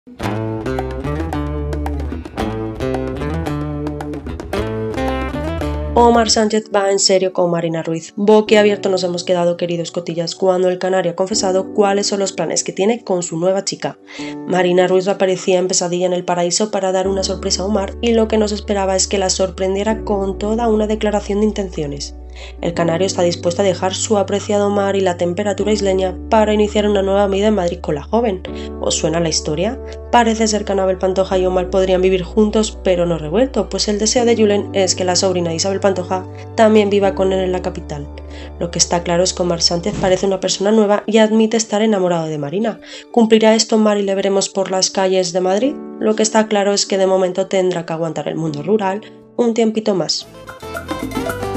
Omar Sánchez va en serio con Marina Ruiz. Boquiabierto nos hemos quedado, queridos cotillas, cuando el canario ha confesado cuáles son los planes que tiene con su nueva chica. Marina Ruiz aparecía en Pesadilla en el Paraíso para dar una sorpresa a Omar y lo que nos esperaba es que la sorprendiera con toda una declaración de intenciones. El canario está dispuesto a dejar su apreciado mar y la temperatura isleña para iniciar una nueva vida en Madrid con la joven. ¿Os suena la historia? Parece ser que Anabel Pantoja y Omar podrían vivir juntos, pero no revuelto, pues el deseo de Julen es que la sobrina de Isabel Pantoja también viva con él en la capital. Lo que está claro es que Omar Sánchez parece una persona nueva y admite estar enamorado de Marina. ¿Cumplirá esto Omar y le veremos por las calles de Madrid? Lo que está claro es que de momento tendrá que aguantar el mundo rural un tiempito más.